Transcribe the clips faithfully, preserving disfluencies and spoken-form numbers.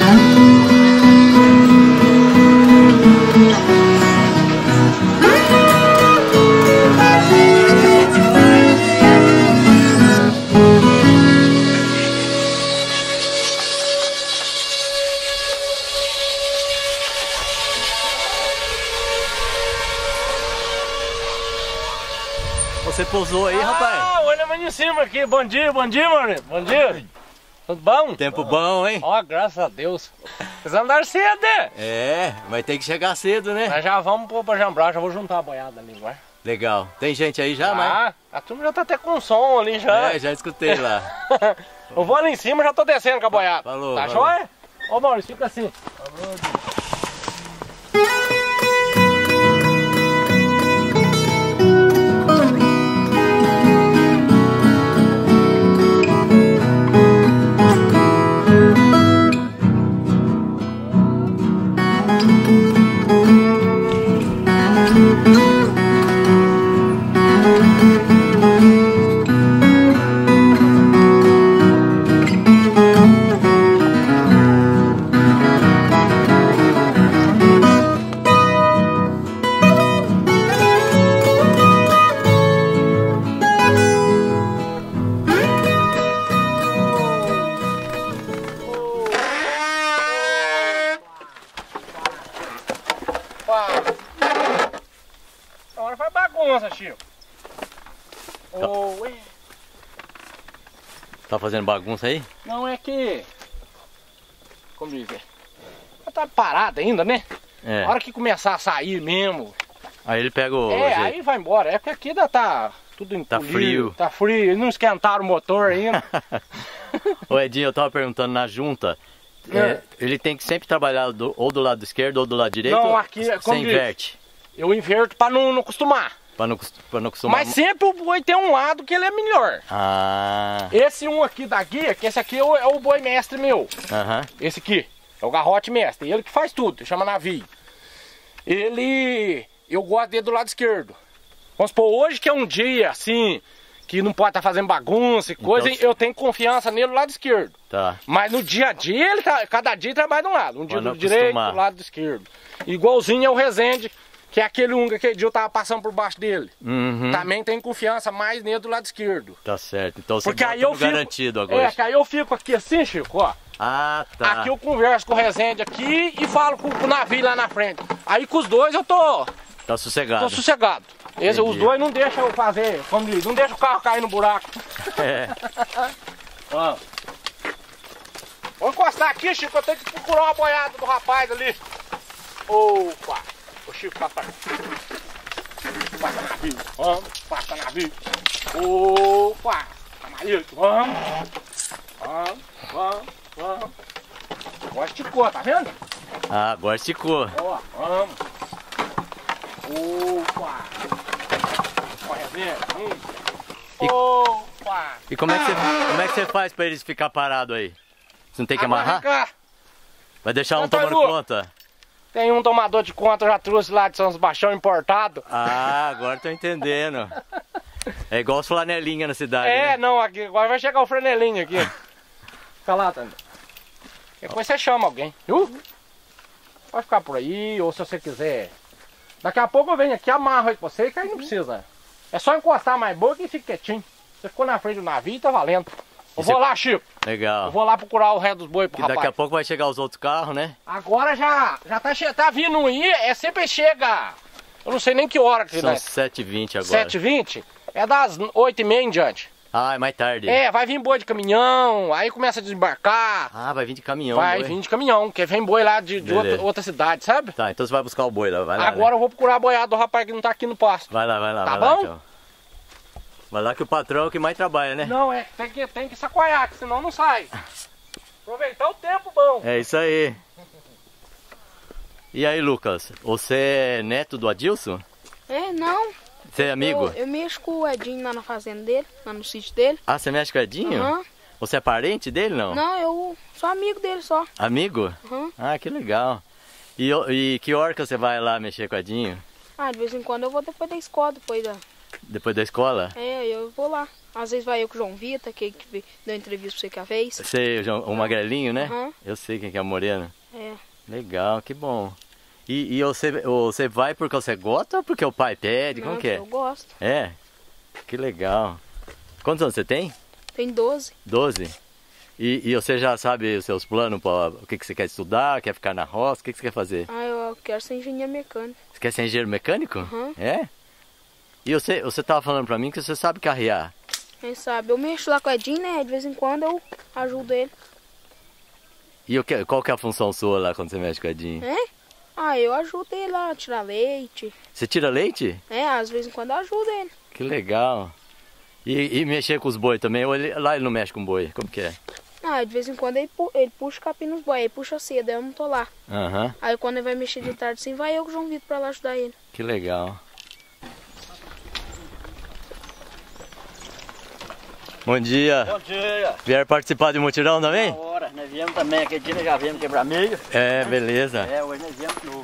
Você pousou aí, rapaz? Ah, olha mais em cima aqui. Bom dia, bom dia, mano. Bom dia. Tudo bom? Tempo bom, hein? Ó, oh, graças a Deus. Vocês andaram cedo, né? É, vai ter que chegar cedo, né? Nós já vamos pôr pra jambrar, já vou juntar a boiada ali, vai. Legal. Tem gente aí já, ah, mas... a turma já tá até com som ali já. É, já escutei lá. Eu vou ali em cima, já tô descendo com a boiada. Falou, Tá falou. joia? Ô, Maurício, fica assim. Falou, agora faz bagunça, Chico. Oh, ué. Tá fazendo bagunça aí? Não, é que... Como dizer? Ela tá parada ainda, né? É. Na hora que começar a sair mesmo... Aí ele pega o... É, jeito. aí vai embora. É porque aqui ainda tá tudo encolhido. Tá frio. Tá frio. Eles não esquentaram o motor ainda. Ô Edinho, eu tava perguntando na junta. É, É. ele tem que sempre trabalhar do, ou do lado esquerdo ou do lado direito? Não, ou aqui é você como diz. inverte? Eu inverto pra não, não acostumar. Pra não, cos- pra não acostumar. Mas sempre o boi tem um lado que ele é melhor. Ah, Esse um aqui da guia, que esse aqui é o, é o boi mestre meu. aham. Esse aqui é o garrote mestre. Ele que faz tudo, chama navio. Ele... Eu gosto dele do lado esquerdo. Vamos supor, hoje que é um dia assim, que não pode estar fazendo bagunça e coisa, Então- eu tenho confiança nele do lado esquerdo. Tá. Mas no dia a dia, ele tá, cada dia trabalha de um lado. Um dia Pra não do direito, acostumar. do lado do esquerdo. Igualzinho é o Resende, que é aquele um que aquele dia eu tava passando por baixo dele. Uhum. Também tem confiança mais nele do lado esquerdo. Tá certo. Então você Porque bota aí eu no fico... garantido agora. É, que aí eu fico aqui assim, Chico, ó. Ah, tá. Aqui eu converso com o Resende aqui e falo com, com o navio lá na frente. Aí com os dois eu tô, Tá sossegado. tô sossegado. Esse, os Entendi. dois não deixam eu fazer, como diz, não deixa o carro cair no buraco. É. Ó. Vou encostar aqui, Chico, eu tenho que procurar uma boiada do rapaz ali. Opa! O Chico passa. Passa navio, vamos, passa navio. Opa! Camarito, vamos. Vamos, vamos, vamos. Agora esticou, tá vendo? Ah, agora esticou. Ó, vamos. Opa! Corre a ver. E- Opa! E como é, que você, como é que você faz pra eles ficar parados aí? Você não tem que Agora amarrar? vem cá. Vai deixar um Antônio tomando Lu. conta? Tem um tomador de conta, eu já trouxe lá de São Sebastião importado. Ah, agora tô entendendo. É igual os flanelinha na cidade, É, né? não, aqui, agora vai chegar o franelinho aqui. Fica lá, Tânia. Depois você chama alguém, viu? Pode ficar por aí, ou se você quiser. Daqui a pouco eu venho aqui, amarro aí com você, que aí não precisa. É só encostar mais boca e fica quietinho. Você ficou na frente do navio e tá valendo. Eu E vou você- lá, Chico. Eu Legal. vou lá procurar o resto dos boi pro E daqui rapaz. a pouco vai chegar os outros carros, né? Agora já, já tá, che- tá vindo aí, é sempre chega. Eu não sei nem que hora que São né? sete e vinte agora. sete e vinte? É das oito e meia em diante. Ah, é mais tarde. É, vai vir boi de caminhão, aí começa a desembarcar. Ah, vai vir de caminhão. Vai boi. vir de caminhão, que vem boi lá de, de Beleza. outra, outra cidade, sabe? Tá, então você vai buscar o boi lá, vai lá. Agora né? eu vou procurar a boiada do rapaz que não tá aqui no pasto. Vai lá, vai lá, Tá vai lá, bom? então. Vai lá que o patrão é o que mais trabalha, né? Não, é, tem que, tem que sacoalhar, que senão não sai. Aproveitar o tempo bom. É isso aí. E aí, Lucas, você é neto do Adilson? É, não. Você é amigo? Eu, eu mexo com o Edinho lá na fazenda dele, lá no sítio dele. Ah, você mexe com o Edinho? Aham. Você é parente dele, não? Não, eu sou amigo dele só. Amigo? Aham. Ah, que legal. E, e que hora que você vai lá mexer com o Edinho? Ah, de vez em quando eu vou depois da escola, depois da... Depois da escola? É, eu vou lá. Às vezes vai eu com o João Vitor, aquele que deu entrevista pra você que a vez. Sei, o, João, o magrelinho, né? Uhum. Eu sei quem que é o moreno. É. Legal, que bom. E, e você, você vai porque você gosta ou porque o pai pede? Não, Como que é? eu gosto. É? Que legal. Quantos anos você tem? Tem doze. doze? E, e você já sabe os seus planos, pra, o que, que você quer estudar, quer ficar na roça, o que, que você quer fazer? Ah, eu quero ser engenheiro mecânico. Você quer ser engenheiro mecânico? Uhum. É? E você, você tava falando pra mim que você sabe carrear. Quem sabe? Eu mexo lá com o Edinho, né? De vez em quando eu ajudo ele. E o que, qual que é a função sua lá quando você mexe com o Edinho? É? Ah, eu ajudo ele lá a tirar leite. Você tira leite? É, às vezes em quando eu ajudo ele. Que legal. E, e mexer com os boi também? Ou ele, lá ele não mexe com boi? Como que é? Ah, de vez em quando ele, pu ele puxa o capim nos boi, ele puxa cedo, aí eu não tô lá. Aham. Aí quando ele vai mexer de tarde assim, vai eu com o João Vitor pra lá ajudar ele. Que legal. Bom dia. Bom dia. Vieram participar de mutirão também? Boa hora. Nós viemos também, aquele dia nós já viemos quebrar meio. É, beleza. É, hoje nós viemos de novo.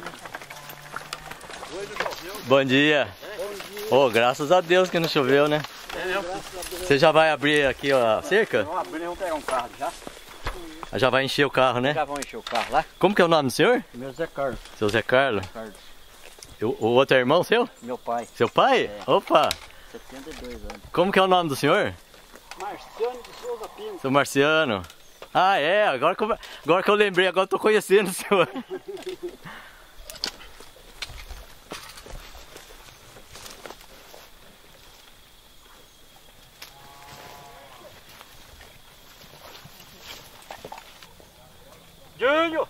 Bom dia. Oh, graças a Deus que não choveu, né? Você já vai abrir aqui ó, a cerca? Vamos abrir, vamos pegar um carro já. Já vai encher o carro, né? Já vão encher o carro lá. Como que é o nome do senhor? Meu Zé Carlos. Seu Zé Carlos. Carlos. O, o outro é irmão seu? Meu pai. Seu pai? É. Opa! setenta e dois anos. Como que é o nome do senhor? Marciano de Souza Pinto. Seu Marciano. Ah, é. Agora que eu, agora que eu lembrei, agora eu tô conhecendo o senhor. Júnior!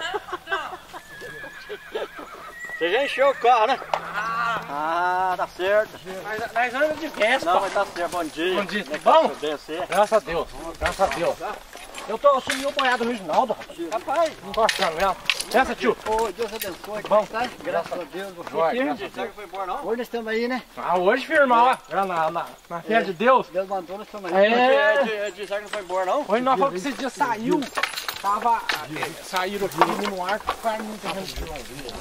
Você já encheu o carro, né? Ah, tá certo. Nós, nós andamos de Vespa. Não, mas tá certo. Bom dia. Bom dia, Como é que tudo bom? tá tudo bem, você? Graças a Deus, graças a Deus. Eu tô assumindo o boiado do Reginaldo, rapaz. Rapaz. Não tô achando mesmo. Essa, tio. Ô, Deus abençoe. Bom. Tá? Graças a Deus. Joia, Hoje graças a Deus. foi embora, não? Hoje nós estamos aí, né? Ah, hoje, firmão, ó. Na, na, na, na fé de Deus. Deus mandou, nós estamos aí. É. Hoje é dia que não foi embora, não? Hoje nós falamos que esse dia saiu. Tava. É, saíram aqui no ar, o cara não tem gente de não vir.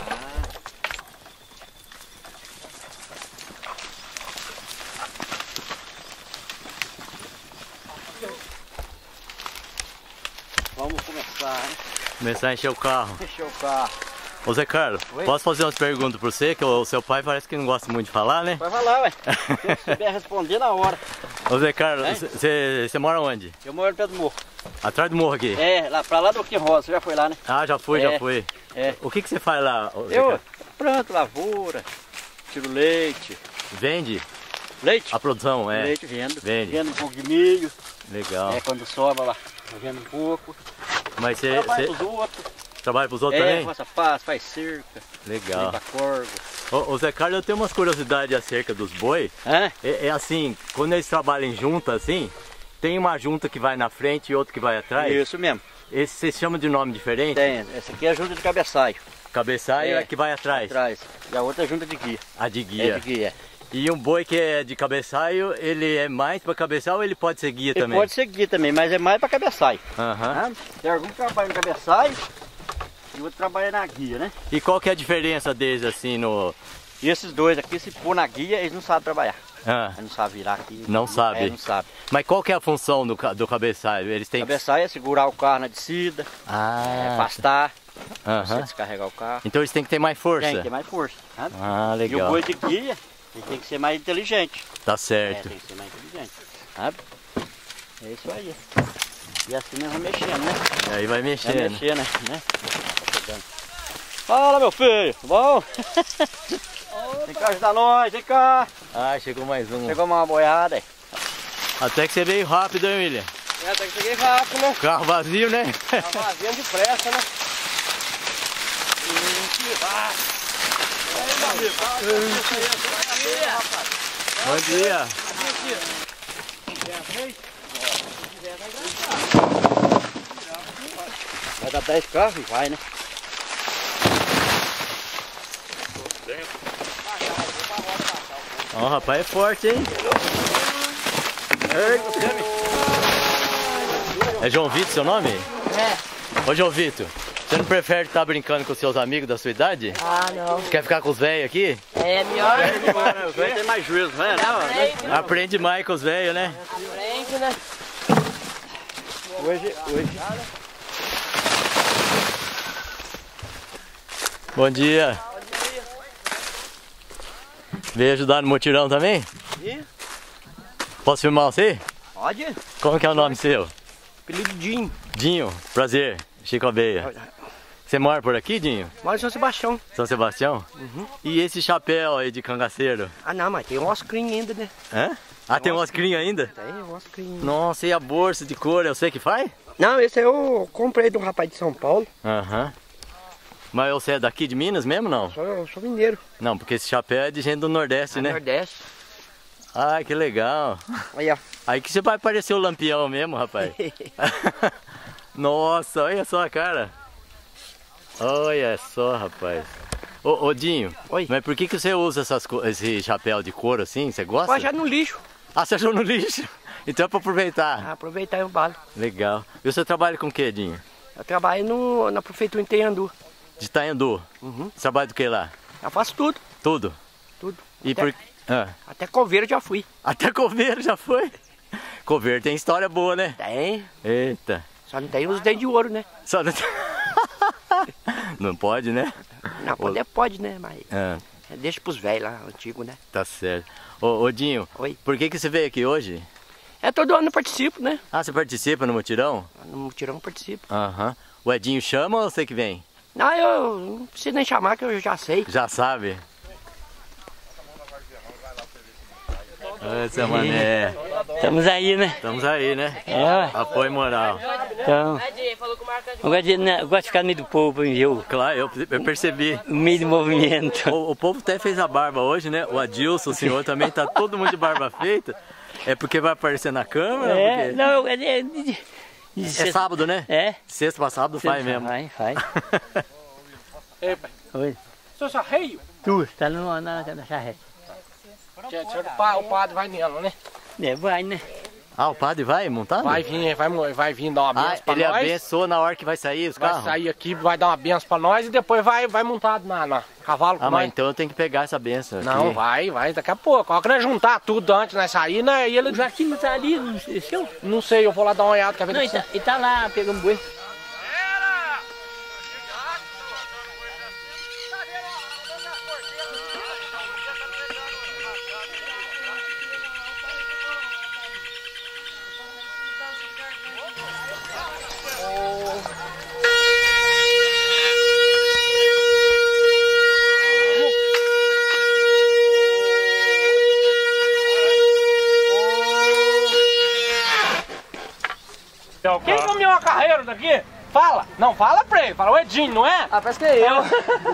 Vamos começar, né? Começar a encher o carro. Encher o carro. Ô Zé Carlos, Oi? posso fazer umas perguntas pra você? Que o seu pai parece que não gosta muito de falar, né? Vai falar, ué. Se você souber responder na hora. Ô Zé Carlos, Hein? você mora onde? Eu moro perto do morro. Atrás do morro aqui? É, lá pra lá do Quim Rosa. Você já foi lá, né? Ah, já fui, É. já fui. É. O que que você faz lá, ô Zé Eu Carlos? planto lavoura, tiro leite. Vende Leite? a produção, é? Leite vendo. Vende. Vendo um pouco de milho. Legal. É, quando sobra lá, eu vendo um pouco. Mas você Trabalho pros outros. trabalha pros outros É, também? roça paz, faz cerca. Legal. Limpa corvo. Ô, ô Zé Carlos, eu tenho umas curiosidades acerca dos boi. Hã? É, é assim, quando eles trabalham junto assim, tem uma junta que vai na frente e outra que vai atrás. Isso mesmo. Esse vocês chamam de nome diferente? Tem. Essa aqui é a junta de cabeçalho. Cabeçalho é, É. que vai atrás. Atrás. E a outra é junta de guia. A de É guia. de guia. E um boi que é de cabeçalho, ele é mais para cabeçalho ou ele pode ser guia Ele também? pode ser guia também, mas é mais pra cabeçalho. Aham. Ah, tem algum que trabalha no cabeçalho e o outro trabalha na guia, né? E qual que é a diferença deles assim no... E esses dois aqui, se pôr na guia, eles não sabem trabalhar. Ah, Eles não sabem virar aqui. Não sabe. É, não sabe. mas qual que é a função do, ca- do cabeçalho? Eles têm que... Cabeçalho é segurar o carro na descida, é Ah, pastar, você aham. descarregar o carro. Então eles têm que ter mais força? Tem que ter mais força. Sabe? Ah, E o legal. boi de guia, ele tem que ser mais inteligente. Tá É, certo. tem que ser mais inteligente. Sabe? É isso aí. E assim nós vamos mexendo, né? E aí vai Vai mexendo. mexer, né? né? Tá chegando. Fala, meu filho, bom? Vem cá ajudar nós, vem cá. Ah, chegou mais um. Chegou uma boiada aí. Até que você veio rápido, hein, William? É, até que cheguei rápido, né? Carro vazio, né? Tá vazio de pressa, né? Hum, que vai. Bom dia. Vai dar dez carros e vai, né? Ó, rapaz, é forte, hein? É João Vitor seu nome? É. Ô, João Vitor, Você não prefere estar brincando com seus amigos da sua idade? Ah, não. Quer ficar com os velhos aqui? É melhor. Os velhos têm mais juízo, né? Não, Aprende mais com os velhos, né? Aprende, né? Hoje, hoje. Bom dia. Veio ajudar no mutirão também? Sim. Posso filmar você? Pode. Como que é o nome seu? Apelido Dinho. Dinho, prazer. Chico Abeia. Você mora por aqui, Dinho? Mora em São Sebastião. São Sebastião? Uhum. E esse chapéu aí de cangaceiro? Ah não, mas tem um oscrinho ainda, né? Hã? Ah, tem um oscrinho ainda? Tem um oscrinho. Nossa, e a bolsa de couro? Eu sei que faz? Não, esse eu comprei de um rapaz de São Paulo. Aham. Mas você é daqui de Minas mesmo, não? Sou, eu sou mineiro. Não, porque esse chapéu é de gente do Nordeste, Ah, né? Nordeste. Ai, que legal. Aí, ó. Aí que você vai parecer o Lampião mesmo, rapaz. Nossa, olha só a cara. Olha só, rapaz. Ô, ô Dinho, Oi. mas por que, que você usa essas, co- esse chapéu de couro assim? Você gosta? Pode já no lixo. Ah, você achou no lixo? Então é pra aproveitar. Ah, aproveitar e o balo. Legal. E você trabalha com o que, Dinho? Eu trabalho no, na prefeitura em Tenhandu. De Itanhandu. Uhum. Você trabalha do que lá? Eu faço tudo, Tudo? tudo. E até, por... Ah, até coveiro já fui. até coveiro já foi? Coveiro tem história boa, né? Tem. Eita. Só não tem os dentes de ouro, né? Só não... não pode, né? Não, poder pode, né? Mas Ah, deixa pros velhos lá, antigos, né? tá certo. Ô, ô Dinho, Oi. por que, que você veio aqui hoje? É, todo ano eu participo, né? Ah, você participa no mutirão? No mutirão eu participo. Aham. O Edinho chama ou você que vem? Não, eu não preciso nem chamar que eu já sei. Já sabe? Essa mané. Estamos aí, né? Estamos aí, né? É, ué. Apoio moral. Então, eu gosto de, né, eu gosto de ficar no meio do povo, viu? Claro, eu, eu percebi. No meio do movimento. O, o povo até fez a barba hoje, né? O Adilson, o senhor também, tá todo mundo de barba feita. É porque vai aparecer na câmera? É, Porque... não, eu- é, de- de- de- de É sexta- sábado, né? É. Sexta pra sábado faz mesmo. Vai, vai. Ei, pai. Oi. Seu sarreio? Tu, tá no, na, na charrete. Tinha- tinha- O pa- o padre vai nela, né? É, vai, né? Ah, o padre vai montando? Vai vir, vai, vai vir dar uma Ah, benção pra ele nós. abençoa na hora que vai sair os Vai carros? sair aqui, vai dar uma benção pra nós e depois vai, vai montado na, na cavalo com Ah, mas nós. então eu tenho que pegar essa benção aqui. Não, vai, vai, daqui a pouco. Ó, quando juntar tudo antes de nós sair, né? E ele. O Joaquim tá ali, não sei se eu... Não sei, eu vou lá dar uma olhada, quer ver? Não, ele tá, ele tá lá pegando boi. Quem caminhou a carreira daqui? Fala! Não, fala pra ele, fala o Edinho, não é? Ah, parece que é eu.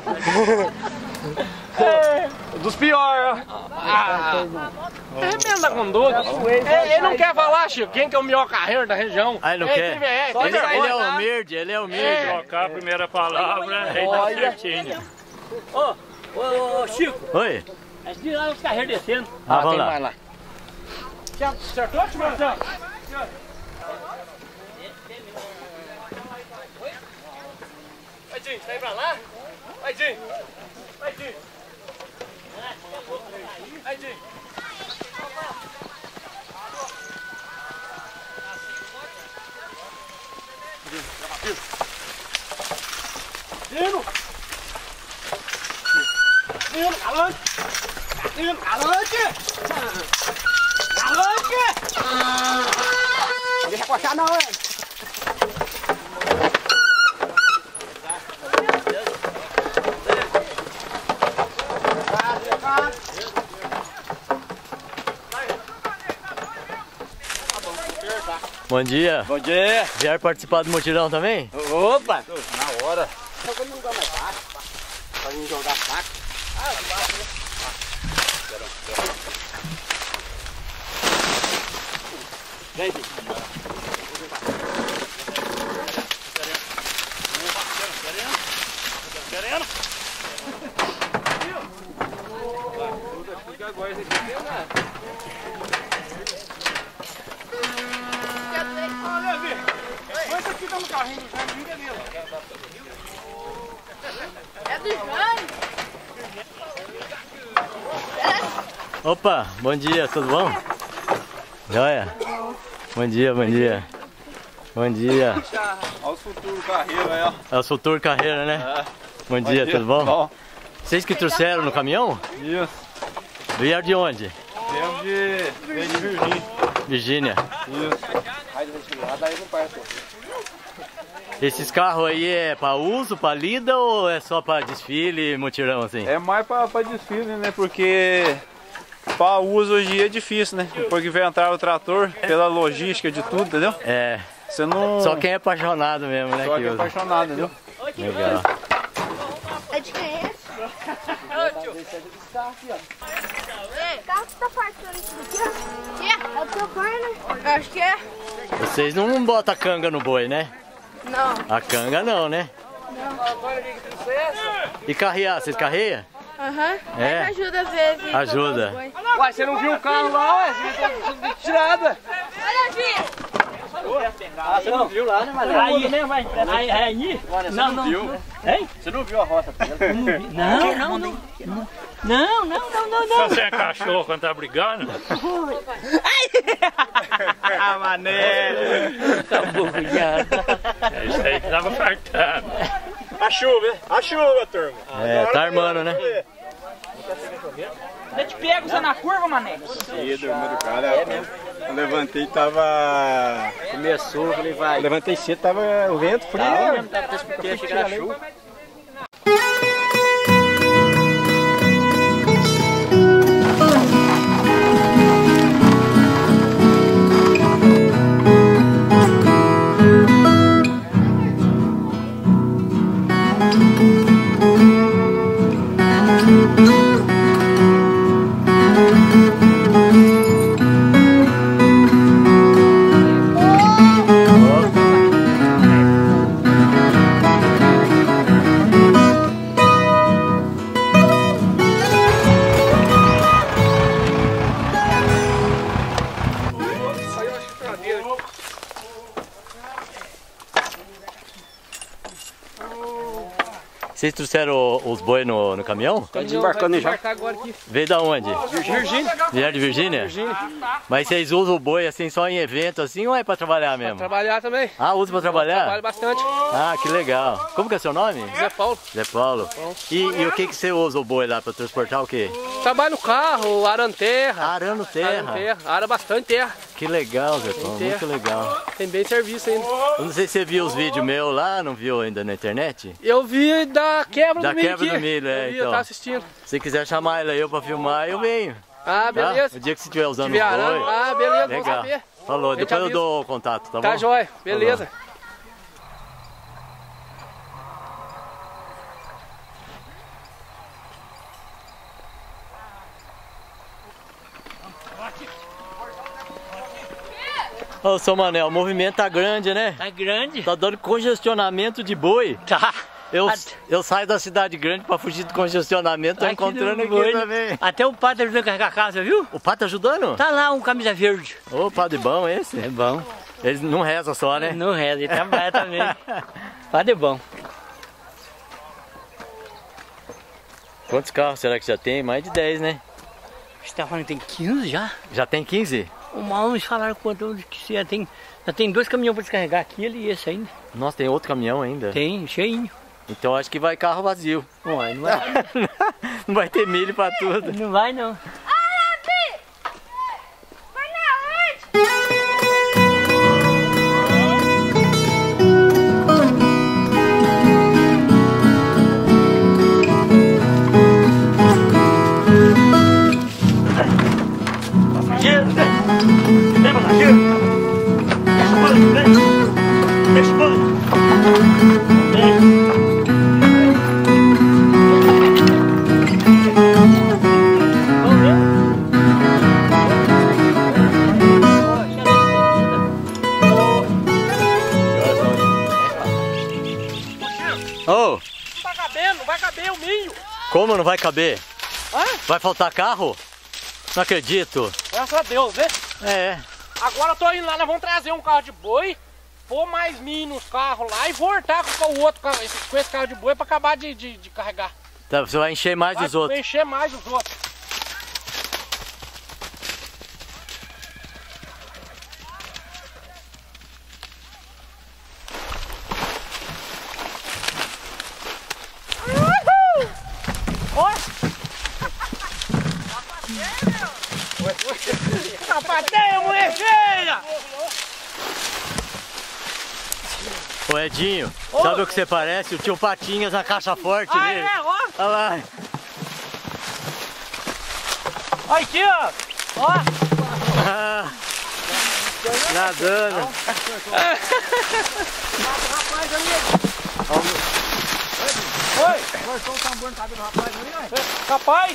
É. Dos piores, Ah, arrebenta com tudo. Ele, ele não quer falar, Chico, quem que é o melhor carreiro da região. Ah, ele não Ele quer? teve- é, ele, teve ele é vergonha. humilde, ele é humilde. É. Trocar a primeira palavra, rei da certinha. Ô, ô, ô, Chico, Oi? a gente lá os carreiros descendo. Ah, Ah, vamos tem lá. mais lá. Acertou, Timarão? Vai, Dinho, tá aí pra lá? Vai, Dinho. Vai, Dinho. Vai, Dinho. Dino! Dino, galante! Dino, galante! Galante! Não deixa coxar não, é. Bom dia. Bom dia. Vieram participar do mutirão também? Opa. Na hora. Pra mim jogar saco. Vem, Dinho. Olha, Levi. Põe isso aqui no carrinho do Jair, beleza. Opa, bom dia, tudo bom? Joia? Bom dia, bom dia. Bom dia. Olha os futuros carreiros aí, ó. É o futuro carreira, né? É. Bom dia, tudo bom? Bom. Vocês que trouxeram no caminhão? Isso. Vieram de onde? Viemos de, veio de Virgínia. Virgínia. Isso. Esses carros aí é pra uso, pra lida ou é só pra desfile e mutirão assim? É mais pra, pra desfile, né? Porque pra uso hoje em dia é difícil, né? Depois que veio entrar o trator, pela logística de tudo, entendeu? É. Você não... Só quem é apaixonado mesmo, né? Só que quem é usa. apaixonado, entendeu? Legal. É de quem é esse? O carro que tá partindo isso aqui, ó. É o teu pai, né? Acho que é. Vocês não botam canga no boi, né? Não. A canga não, né? E carrear, vocês carreiam? Aham. É. Ajuda a ver. ver Ajuda. Ué, você não viu o carro lá, ué? Você tá tirado, ué. Olha, filho. Ah, você não viu lá, né, mas Aí, aí, aí, não, não viu. Hein? Você não viu a roça dele? Não, não, não. Não, não, não, não, não. Você é cachorro quando tá brigando? Ah, maneiro. Acabou, cuidado. É isso aí que tava fartando. A chuva, hein? A chuva, turma. É, tá armando, né? Eu te pego você na curva, mané. Cedo, irmão do cara. Eu levantei e tava. Começou, falei, vai. Eu levantei cedo, tava o vento frio. Porque chegar a chuva. Vocês trouxeram os boi no, no caminhão? Tá desembarcando já. Veio da onde? Virgínia. Vieram de Virgínia? Mas vocês usam o boi assim só em evento assim ou é pra trabalhar mesmo? Trabalhar também. Ah, usa pra trabalhar? Trabalho bastante. Ah, que legal. Como que é seu nome? Zé Paulo. Zé Paulo. E, e o que que você usa o boi lá pra transportar o quê? Trabalho no carro, arando terra. Arando terra. Arando terra. Ara bastante terra. Que legal, Zé Paulo. Muito legal. Tem bem serviço ainda. Eu não sei se você viu os vídeos meus lá, não viu ainda na internet? Eu vi da quebra Da do milho quebra aqui. do milho, é, eu vi, então. Eu tava assistindo. Se quiser chamar ele aí eu pra filmar, eu venho. Ah, Tá? beleza. O dia que você estiver usando Tiver o arando. boi. Ah, beleza, vamos Legal. saber. Falou, gente depois eu avisa. dou o contato, tá bom? Tá jóia, beleza. Ô, seu Manel, o movimento tá grande, né? Tá grande? Tá dando congestionamento de boi. Tá. Eu, At- eu saio da cidade grande pra fugir do congestionamento, tô Aqui encontrando no aqui boi. também. Até o padre ajudando a carregar a casa, viu? O padre tá ajudando? Tá lá um camisa verde. Ô, padre bom esse? É bom. Ele não reza só, né? Não reza, ele trabalha também. Padre é bom. Quantos carros será que já tem? Mais de dez, né? Você tá falando que tem quinze já? Já tem quinze? Uma uns falaram quanto que já tem. Já tem dois caminhões pra descarregar, aquele e esse ainda. Nossa, tem outro caminhão ainda? Tem, cheinho. Então acho que vai carro vazio. Ué, não vai, Não vai ter milho pra tudo. não vai não. Ô, Não tá cabendo, não vai caber o milho. como não vai caber? Hã? Vai faltar carro? Não acredito. Graças a Deus, né? É. Agora eu tô indo lá, nós vamos trazer um carro de boi, pôr mais milho nos carros lá e voltar com o outro carro, esse- com esse carro de boi pra acabar de, de, de carregar. Tá, você vai encher mais Vai dos outros. encher mais os outros. Bateia, mulher feia! Ô Edinho, oh. Sabe o que você parece? O tio Patinhas na caixa forte ah, dele. É, ó. Olha lá. Olha aqui, ó. Ó. Ah, nadando. Oi! Cortou o tambor no cabelo do rapaz ali, né? Rapaz!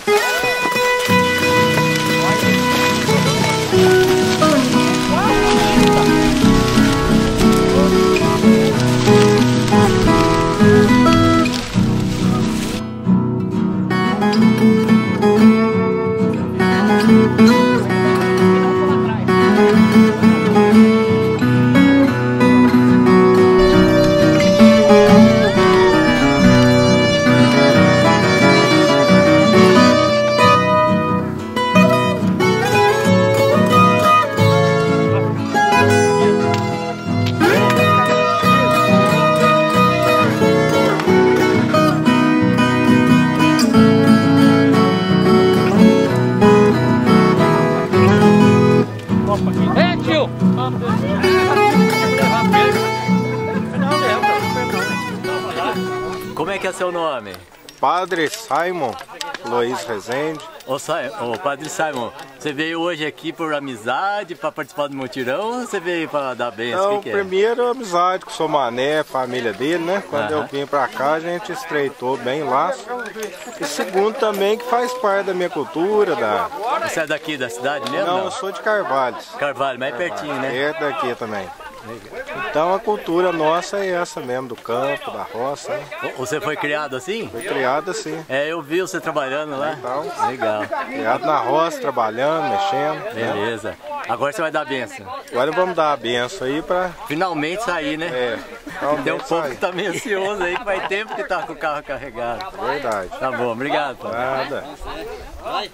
Como é que é seu nome? Padre Simon Luiz Rezende. Ô, ô Padre Simon, você veio hoje aqui por amizade, para participar do mutirão, ou você veio para dar bênção? Não, que que primeiro é? amizade com o seu Mané, família dele, né? Quando uh-huh. eu vim para cá a gente estreitou bem o laço. E segundo também que faz parte da minha cultura. Da... Você é daqui da cidade mesmo? Não, não? eu sou de Carvalhos. Carvalho, mais Carvalho. Pertinho, né? É daqui também. Então a cultura nossa é essa mesmo, do campo, da roça. Né? Você foi criado assim? Foi criado assim. É, eu vi você trabalhando lá. Então, legal. Criado na roça, trabalhando, mexendo. Beleza. Né? Agora você vai dar a benção. Agora vamos dar a benção aí pra... Finalmente sair, né? É. Tem um povo que tá meio ansioso aí, que faz tempo que tá com o carro carregado. Verdade. Tá bom, obrigado. Pai. Nada. Vai.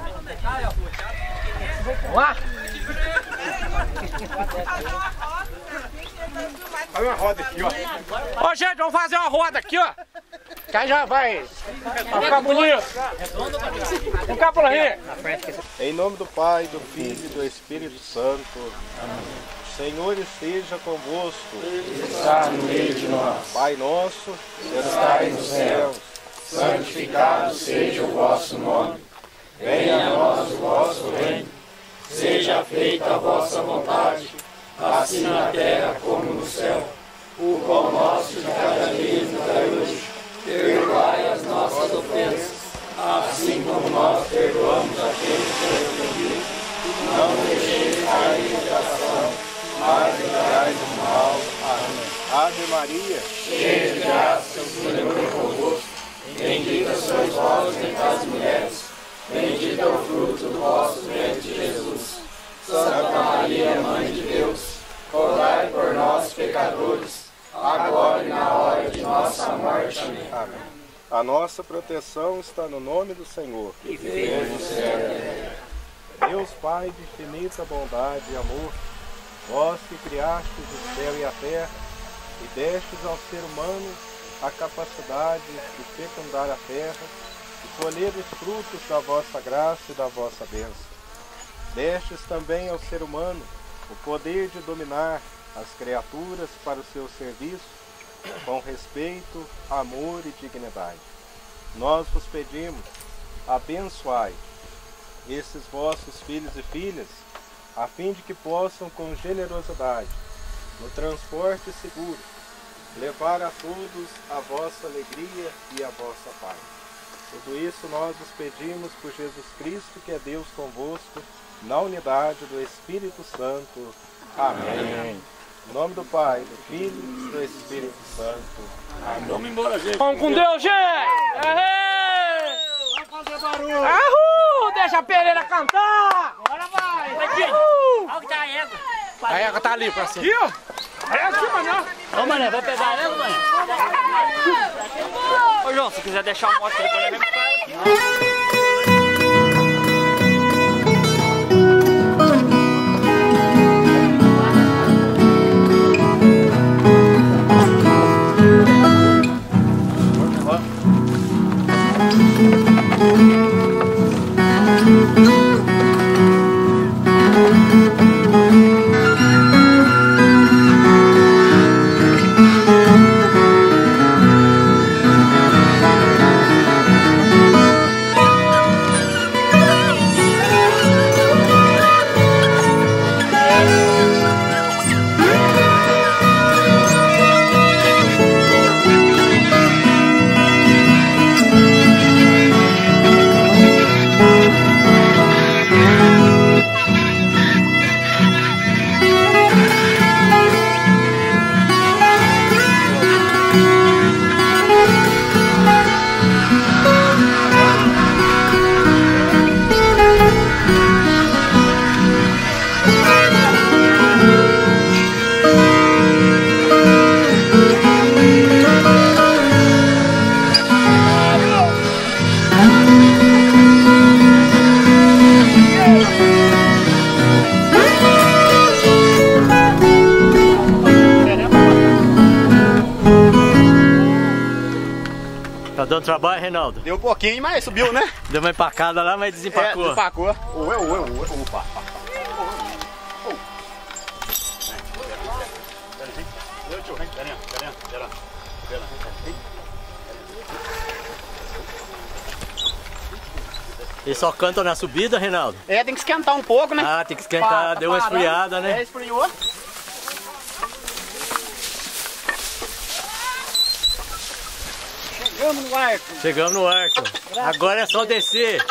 Lá. Faz uma roda aqui, ó. Ô, gente, vamos fazer uma roda aqui, ó. Que aí já vai. Vai ficar bonito. Vem cá, por aí. Em nome do Pai, do Filho e do Espírito Santo. O Senhor esteja convosco. Está no meio de nós. Pai nosso, que estais nos céus, santificado seja o vosso nome. Venha a nós o vosso reino. Seja feita a vossa vontade, assim na terra como no céu. O pão nosso de cada dia nos dai hoje. Perdoai as nossas ofensas, assim como nós perdoamos aqueles que nos ofenderam. Não deixeis cair em tentação, mas livrai do mal. Amém. Ave Maria, cheia de graça, o Senhor é convosco. Bendita sois vós entre as mulheres. Bendito é o fruto do vosso ventre, Jesus. Santa Maria, Mãe de Deus, rogai por nós, pecadores, agora e na hora de nossa morte. Amém. Amém. A nossa proteção está no nome do Senhor. Que fez o céu. Deus Pai de infinita bondade e amor, vós que criastes o céu e a terra e destes ao ser humano a capacidade de fecundar a terra e colher os frutos da vossa graça e da vossa bênção. Destes também ao ser humano o poder de dominar as criaturas para o seu serviço com respeito, amor e dignidade. Nós vos pedimos, abençoai esses vossos filhos e filhas, a fim de que possam com generosidade, no transporte seguro, levar a todos a vossa alegria e a vossa paz. Tudo isso nós vos pedimos por Jesus Cristo, que é Deus convosco, na unidade do Espírito Santo. Amém. Amém. Em nome do Pai, do Filho e do Espírito Santo. Amém. Vamos embora, gente. Vamos com Deus, gente! Aê! Vamos fazer barulho! Ahú! Deixa a Pereira cantar! Bora, vai! Ahú! Olha que tá a égua. A égua tá ali pra cima. Aqui, ó! É aqui, mané! Ô, mané, vai pegar a égua, mané? Ô, João, se quiser deixar a moto depois, eu vou ficar aqui. Thank you. Tá dando trabalho, Reinaldo? Deu um pouquinho, mas subiu, né? Deu uma empacada lá, mas desempacou. É, desempacou. Ué, ué, ué, opa. Eles só cantam na subida, Reinaldo? É, tem que esquentar um pouco, né? Ah, tem que esquentar, deu uma esfriada, né? É, esfriou. Chegamos no arco. Chegamos no arco. Agora é só descer.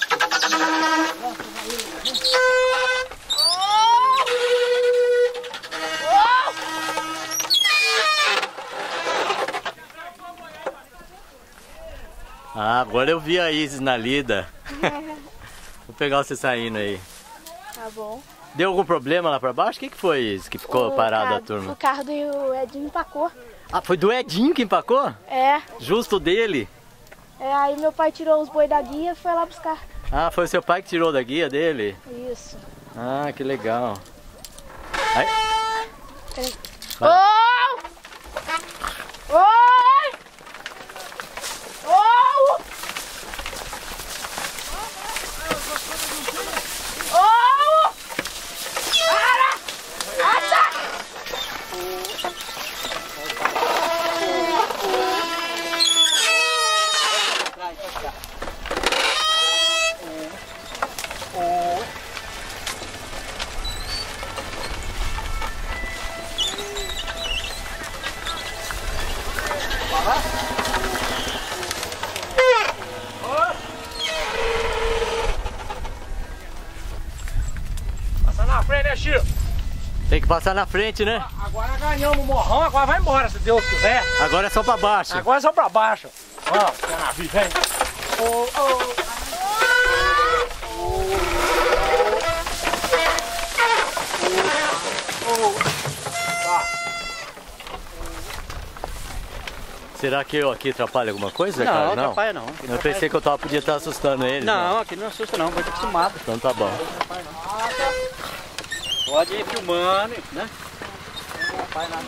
Ah, agora eu vi a Isis na lida. Vou pegar você saindo aí. Tá bom. Deu algum problema lá pra baixo? O que, que foi, Isis, que ficou O parado carro- a turma? O carro do Edinho empacou. Ah, foi do Edinho que empacou? É, Justo dele? é, aí meu pai tirou os boi da guia e foi lá buscar. Ah, foi o seu pai que tirou da guia dele? Isso. Ah, que legal. Aí, Ô! Oi! Ô! Ô! Para! Ata! Passa na frente, né, Chico? tem que passar na frente, né? Agora ganhamos o morrão, agora vai embora, se Deus quiser. Agora é só pra baixo. Agora é só pra baixo. Ó, tem navio, vem. Ô, ô. Será que eu aqui atrapalho alguma coisa, Não, cara? não atrapalha não. Eu pensei que eu tava, podia estar assustando eles. Não, aqui não assusta não, vai ter acostumado. Então tá bom. Pode ir filmando, né? Não faz nada.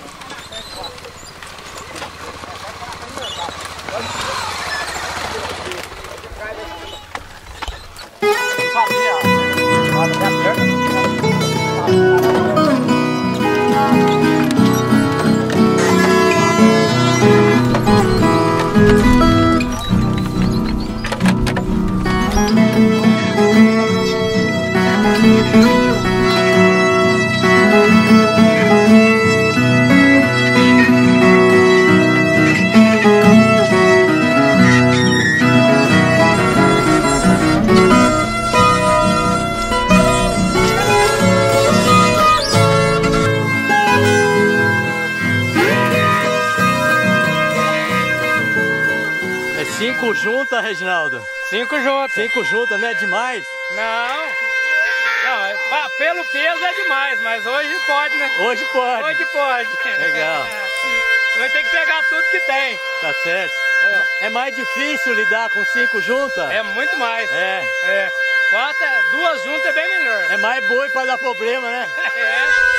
Cinco juntas, Reginaldo? Cinco juntas. Cinco juntas, não é demais? Não. Não, é- pa- pelo peso é demais, mas hoje pode, né? Hoje pode. Hoje pode. Legal. Vai ter que pegar tudo que tem. Tá certo. É mais difícil lidar com cinco juntas? É muito mais. É. É. Quatro, é- duas juntas é bem melhor. É mais boi pra dar problema, né? É.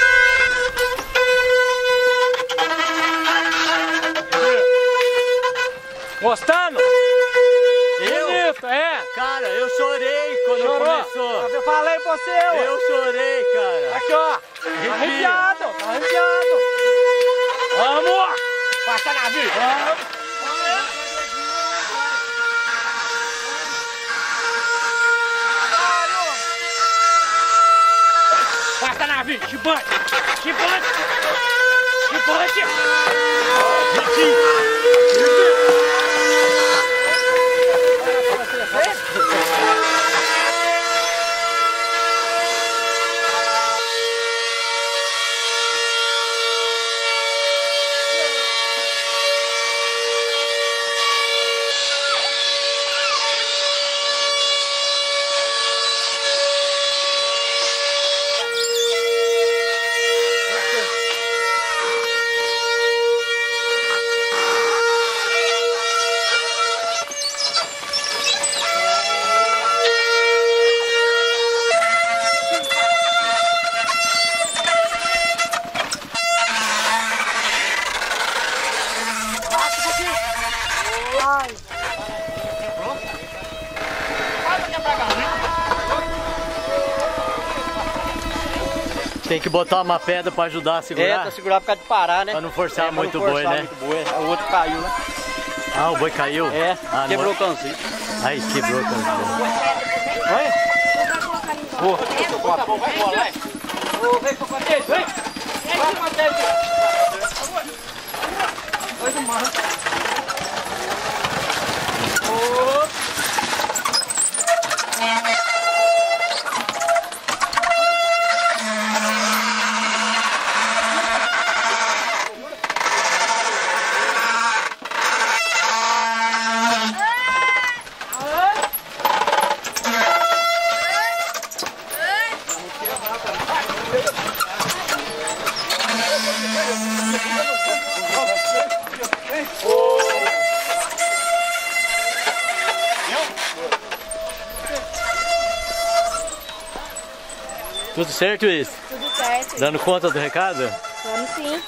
Gostando? Eu? Bonito, é. Cara, eu chorei quando Chorou? começou. Eu falei pra você, ué. Eu chorei, cara. Aqui, ó. Arrepia. Arrepiado, tá arrepiado. Vamos! Passa na vida. Vamos. Passa na vida, chibante. Chibante. Chibante. Ai. Tem que botar uma pedra pra ajudar a segurar? É, pra segurar por causa de parar, né? Pra não forçar é, muito o boi, né? Muito boi. O outro caiu, né? Ah, o boi caiu? É, ah, quebrou não... o canzinho. Aí, quebrou o canzinho. Oi? Vou. Tá bom, vai embora, vai. Ô, vem com o Matheus, vem. Vem com o Matheus. Vai do mar. Tudo certo, isso? Tudo certo. Dando conta do recado? Vamos sim.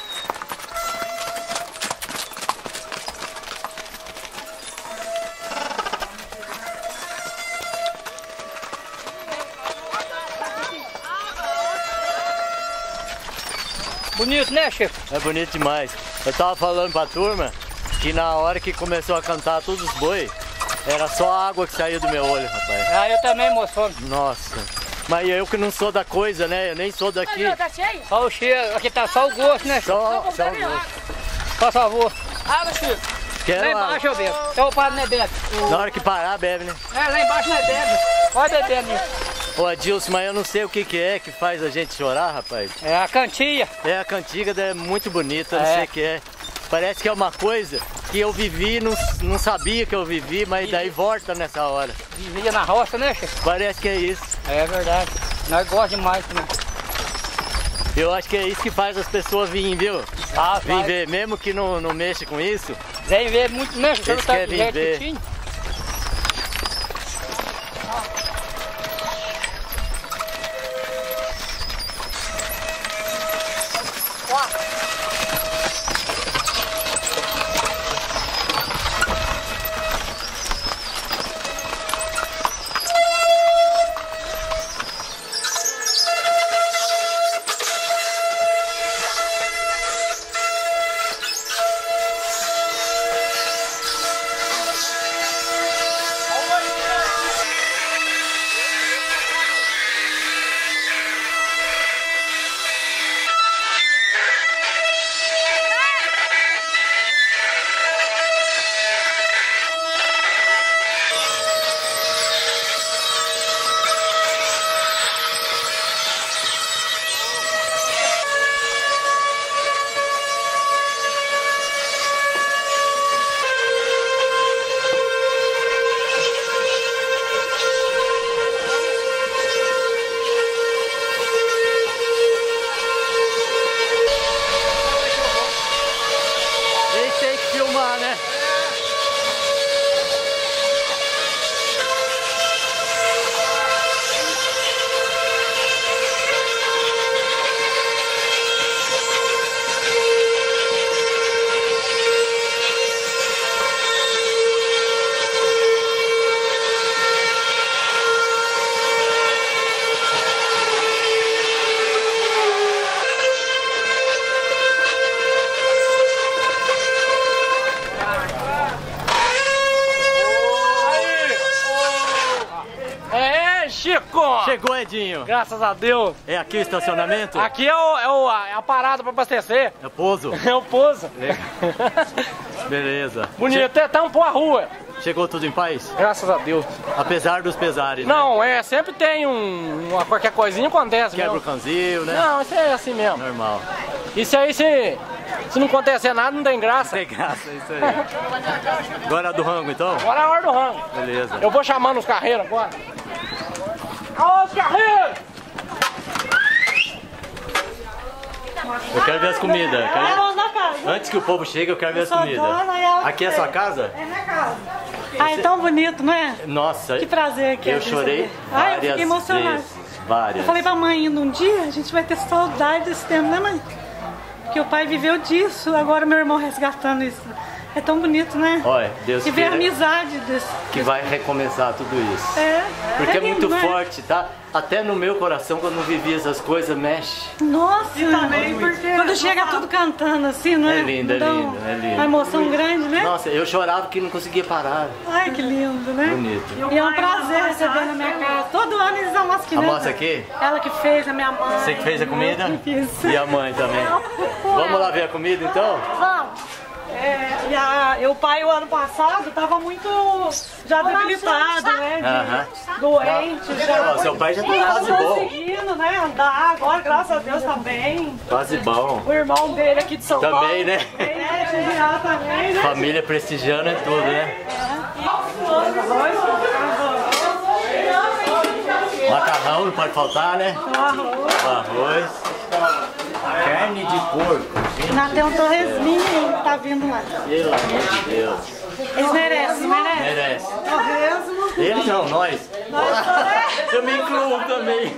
Bonito, né, Chico? É bonito demais. Eu tava falando pra turma que na hora que começou a cantar todos os boi, era só a água que saía do meu olho, rapaz. Ah, eu também, moço. Nossa. Mas eu que não sou da coisa, né? Eu nem sou daqui. Tá cheio? Só o cheiro, aqui tá só o gosto, né, Chico? Só, só o gosto. Por favor. Água, Chico. Quero Lá água. embaixo eu bebo. Então o padre não é bebe. Na hora que parar, bebe, né? É, lá embaixo não é bebe. Pode beber, né? Ô Adilson, mas eu não sei o que que é que faz a gente chorar, rapaz. É a cantia. É, a cantiga é muito bonita, eu não É. sei o que é. Parece que é uma coisa que eu vivi, não, não sabia que eu vivi, mas daí volta nessa hora. Vivia na roça, né, Chico? Parece que é isso. É verdade. Nós gostamos demais também. Eu acho que é isso que faz as pessoas virem, viu? Ah, Vem vai. ver, mesmo que não, não mexa com isso. Vem ver muito, né, Chico? Eles Tá querem do jeito ver. que tinha. Eles têm que filmar, né? É, Chico! Chegou, Edinho. Graças a Deus. É aqui o estacionamento? Aqui é, o, é, o, é a parada pra abastecer. É o pouso? É o pouso. Beleza. Bonito, até tampou a rua. Che- Chegou tudo em paz? Graças a Deus. Apesar dos pesares, né? Não, é, sempre tem um, uma, qualquer coisinha acontece Quebra o mesmo. canzil, né? Não, isso é assim mesmo. Normal. Isso aí, se, se não acontecer nada, não tem graça. Tem graça, é isso aí. Agora é do rango, então? Agora é a hora do rango. Beleza. Eu vou chamando os carreiros agora. Alô, os carreiros! Eu quero ver as comidas. eu quero- Vamos na casa. Antes que o povo chegue, eu quero ver as Sou comidas. dona e ela Aqui é a sua casa? É minha casa. Ai, é tão bonito, não é? Nossa, Que prazer que é eu ver chorei isso aqui. Ai, eu várias fiquei emocionada. vezes. Várias. Eu falei pra mãe ainda um dia, a gente vai ter saudade desse tempo, né, mãe? Porque o pai viveu disso, agora meu irmão resgatando isso. É tão bonito, né? Olha, Deus E ver a queira amizade desse. que vai recomeçar tudo isso. É. Porque é, lindo, muito né? forte, tá? Até no meu coração, quando eu vivi essas coisas, mexe. Nossa, quando chega tudo cantando assim, não é? É lindo, é Dá lindo, um- é lindo. Uma emoção grande, né? Nossa, eu chorava que não conseguia parar. Ai, que lindo, né? Bonito. E é um prazer receber na minha casa. Todo ano eles dão umas A quinetas. moça aqui? Ela que fez, a minha mãe. Você que fez a comida? Eu que fiz. E a mãe também. Vamos lá ver a comida então? Vamos. É, e, a, e o pai, o ano passado, tava muito já debilitado, né? de- Aham. Doente, já. Ó, seu pai já tá Não quase bom. conseguindo, né? Andar. Agora, graças a Deus, tá bem. Quase bom. O irmão dele aqui de São Paulo. Também, né? É, chegou também, né? Família prestigiando é tudo, né? Macarrão não pode faltar, né? Arroz. Carne de porco. Gente, Ainda tem um torresminho que tá vindo lá. pelo amor de Deus. Eles merecem, merecem. Merece. Torresmo. Eles não, nós. Eu me incluo também.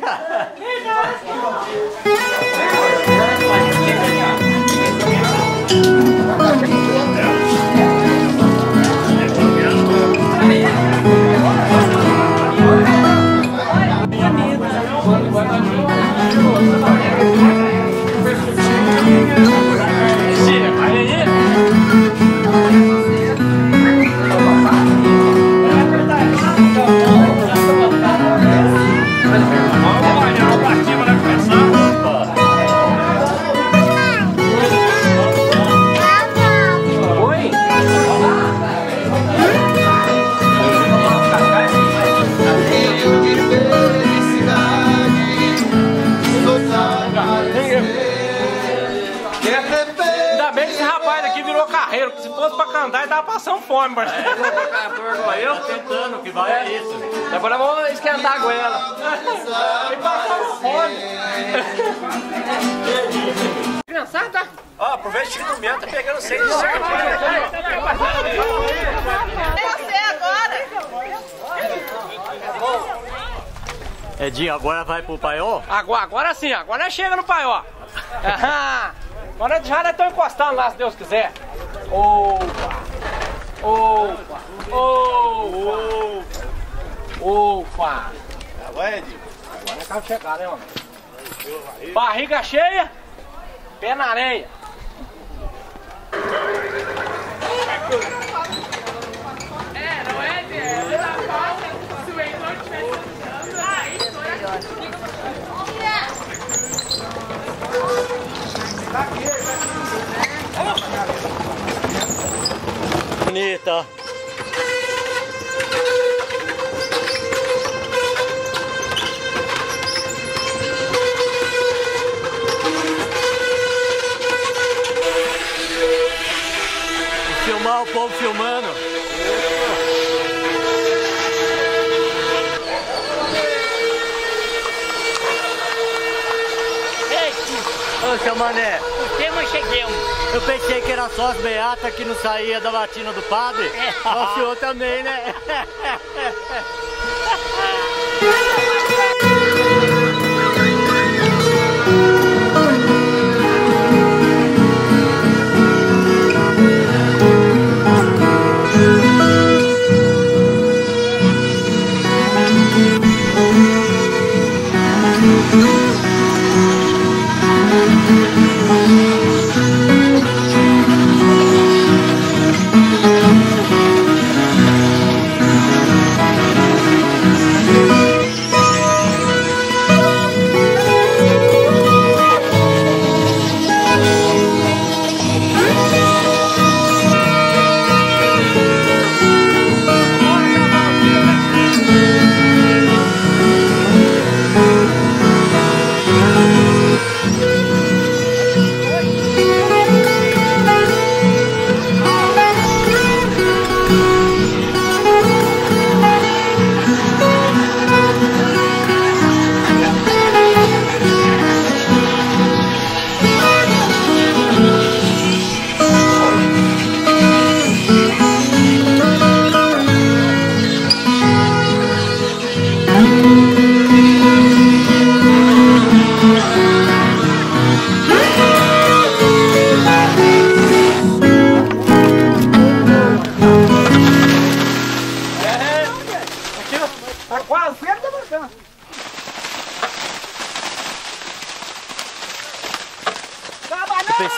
Ainda bem que esse rapaz daqui virou carreiro, que se fosse pra cantar, ele tava passando fome, parceiro. Cantor igual eu. Tentando, o que vai é isso. Agora vamos esquentar a goela. Ele passando fome. Criançada, ó, aproveita que o meu tá pegando seis de certo. É você agora. Edinho, agora vai pro paiol? Agora, agora sim, agora chega no paió. Agora já não estão encostando lá, se Deus quiser. Opa! Opa! Opa! Opa! Vai, Edinho. Agora é carro chegar, né, mano? Barriga cheia, pé na areia. É, não é de da pauta, se o Heitor estivesse escutando, aí Bonita. Filmar o povo filmando. Ô, seu Mané. O tema cheguemos. Eu pensei que era só as beatas que não saía da batina do padre. É. O senhor também, né?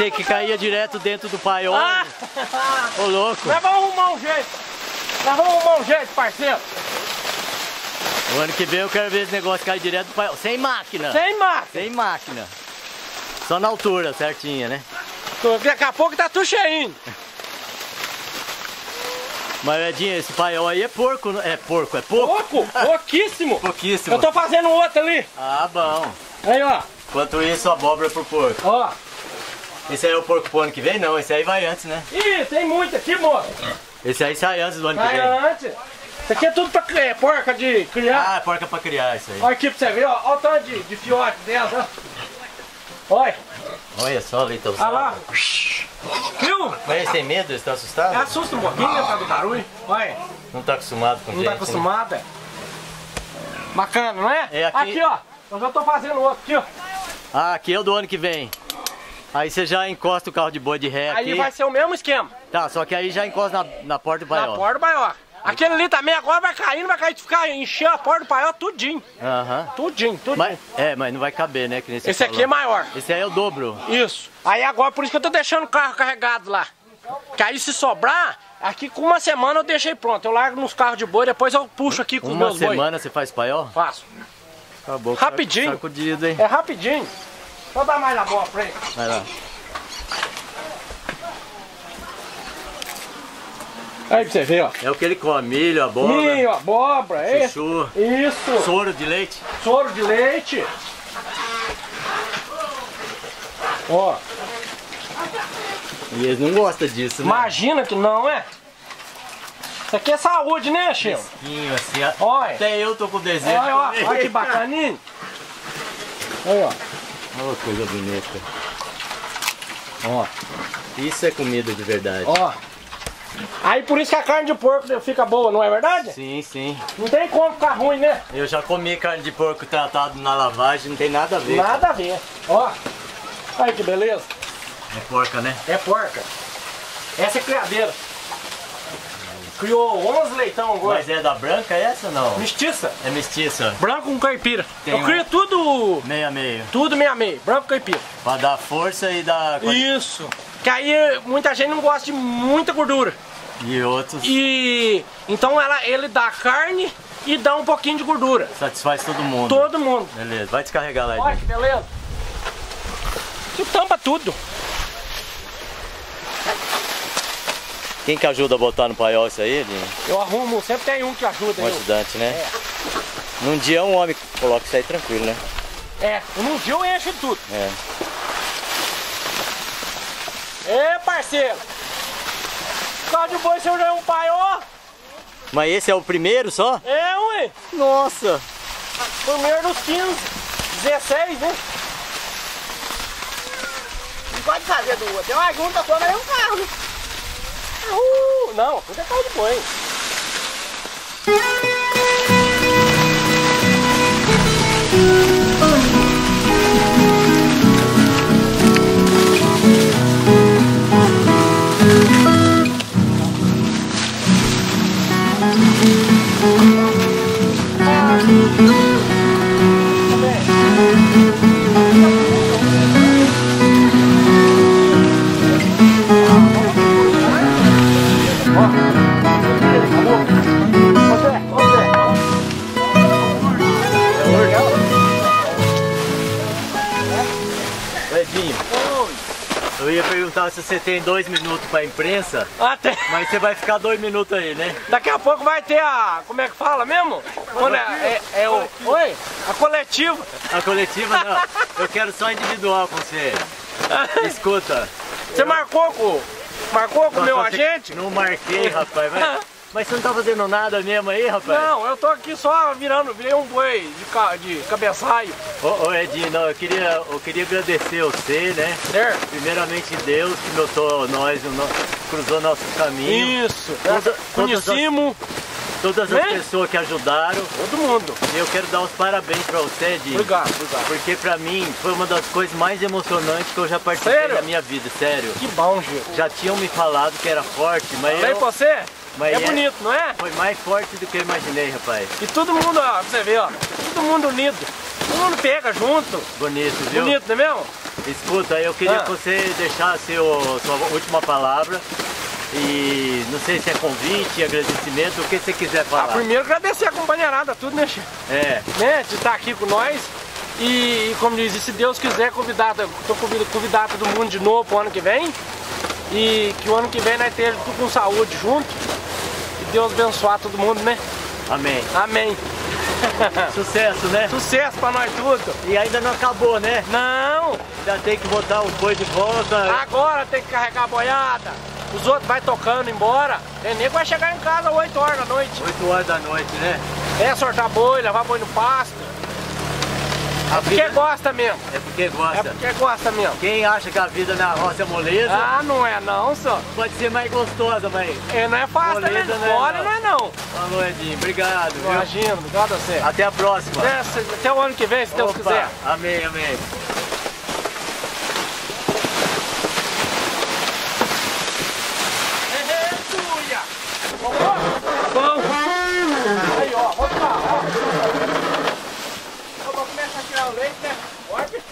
pensei que caía direto dentro do paiol. Ah. Ô louco. Nós vamos arrumar um jeito. Nós vamos arrumar um jeito, parceiro. O ano que vem eu quero ver esse negócio cair direto do paiol. Sem máquina. Sem máquina. Sem máquina. Só na altura, certinha, né? Daqui a pouco tá tudo cheinho. Mas Edinho, esse paiol aí é porco, é porco, é pouco? Pouco? Pouquíssimo. Pouquíssimo. Eu tô fazendo outro ali. Ah, bom. Aí, ó. Enquanto isso, abóbora pro porco. Ó. Esse aí é o porco pro ano que vem? Não, esse aí vai antes, né? Ih, tem muito aqui, moço. Esse aí sai antes do ano Sai que vem. antes. Isso aqui é tudo pra é, porca de criar. Ah, é porca pra criar isso aí. Olha aqui pra você ver, ó. Olha o tanto de, de fiote dela, ó. Olha. Olha só, leitão. Olha lá. Viu? Mas eles têm medo? Eles estão assustados? Assusta um pouquinho, né, por causa do barulho. Olha. Não tá acostumado com Não gente, tá acostumado, é? Bacana, não é? É aqui... aqui, ó. Eu já tô fazendo outro aqui, ó. Ah, aqui é o do ano que vem. Aí você já encosta o carro de boi de ré aqui. Aí vai ser o mesmo esquema. Tá, só que aí já encosta na, na porta do paiol. Na porta do paiol. Aquele ali também agora vai caindo, vai cair, ficar encher a porta do paiol tudinho. Aham. Tudinho, tudinho. Mas, é, mas não vai caber, né? Que nem você Esse aqui falou. é maior. Esse aí é o dobro. Isso. Aí agora, por isso que eu tô deixando o carro carregado lá. Que aí se sobrar, aqui com uma semana eu deixei pronto. Eu largo nos carros de boi, depois eu puxo aqui com os Uma meus boi. semana você faz paiol? Faço. Acabou. Rapidinho. Sacudido, hein? É rapidinho. Deixa eu dar mais a bola pra ele. Vai lá. Aí pra você ver, ó. É o que ele come, milho, abóbora, Milho, abóbora, é chuchu, isso. soro de leite. Soro de leite. Ó. E eles não gostam disso, né? Imagina que não, é? Isso aqui é saúde, né, Chico? Fresquinho, assim, a- Olha. até eu tô com desejo Olha, ó, de comer. olha que bacaninho. Olha, ó. Olha que coisa bonita. Ó, isso é comida de verdade. Ó. Aí por isso que a carne de porco fica boa, não é verdade? Sim, sim. Não tem como ficar ruim, né? Eu já comi carne de porco tratado na lavagem, não tem nada a ver. Nada a ver. Ó. Olha que beleza. É porca, né? É porca. Essa é criadeira. Criou onze leitão agora. Mas é da branca essa ou não? Mestiça. É mestiça. Branco com caipira. Tem Eu um- crio tudo. Meio a meio. Tudo meia meia. Branco com caipira. Pra dar força e dar... Isso. Que aí muita gente não gosta de muita gordura. E outros E então ela, ele dá carne e dá um pouquinho de gordura. satisfaz todo mundo. Todo mundo. Beleza, vai descarregar lá, Olha Edinho. que beleza. Que tampa tudo. Quem que ajuda a botar no paiol isso aí, Edinho? Eu arrumo, sempre tem um que ajuda. Um eu. ajudante, né? Num dia um homem coloca isso aí tranquilo, né? É, num dia eu encho tudo. É. Ê, parceiro. Carro de boi, seu já é um paiol? Mas esse é o primeiro só? É, ué. Nossa! Primeiro dos quinze, dezesseis, né? Não pode fazer do outro. É uma junta só, mas é um carro, né? Uh, não, tudo é carro de boi. Edinho, eu ia perguntar se você tem dois minutos pra imprensa, Até. mas você vai ficar dois minutos aí, né? Daqui a pouco vai ter a. Como é que fala mesmo? Quando é, é, é o. Oi? A coletiva. A coletiva não, eu quero só individual com você. Escuta. Você marcou com. Marcou com o meu Você- agente? Não marquei, rapaz. Mas, mas você não tá fazendo nada mesmo aí, rapaz? Não, eu tô aqui só virando, virei um boi de, ca, de cabeçalho. Ô, ô Edinho, não, eu queria, eu queria agradecer você, né? Certo? Primeiramente Deus que notou nós, o no- cruzou nosso caminho. Isso. Toda- Conhecimos Todas as Né? pessoas que ajudaram. todo mundo. E eu quero dar os parabéns pra você, Edinho. Obrigado, obrigado. Porque pra mim foi uma das coisas mais emocionantes que eu já participei Sério? da minha vida, sério. Que bom, Gil. Já tinham me falado que era forte, mas Falei eu, pra você? mas É bonito, não é? Foi mais forte do que eu imaginei, rapaz. E todo mundo, ó, pra você ver, ó. Todo mundo unido. Todo mundo pega junto. Bonito, viu? Bonito, não é mesmo? Escuta, eu queria Ah. que você deixasse o, sua última palavra. E não sei se é convite, agradecimento, o que você quiser falar. Ah, primeiro agradecer a companheirada, tudo, né, Chico? É. Né, de estar aqui com nós. E, e como diz, se Deus quiser, convidado, tô convidado, convidado todo mundo de novo pro ano que vem. E que o ano que vem nós estejamos tudo com saúde junto. Que Deus abençoe todo mundo, né? Amém. Amém. Sucesso, né? Sucesso pra nós tudo. E ainda não acabou, né? Não. Já tem que botar o boi de volta. Agora tem que carregar a boiada. Os outros vai tocando embora. Tem nego vai chegar em casa às oito horas da noite. oito horas da noite, né? É, sortar boi, levar boi no pasto. A É porque vida- gosta mesmo. É porque gosta. É porque gosta mesmo. Quem acha que a vida na roça é moleza, Ah, não é não, só. pode ser mais gostosa, mas É, não é fácil também. moleza não é Fora não. não é não. Falou, Edinho. Obrigado, viu? Imagina, obrigado a você. Até a próxima. Até, até o ano que vem, se Deus Opa, quiser. Amém, amém. Aí, ó, vamos lá, ó. Eu vou começar a tirar o leite, né? Pode?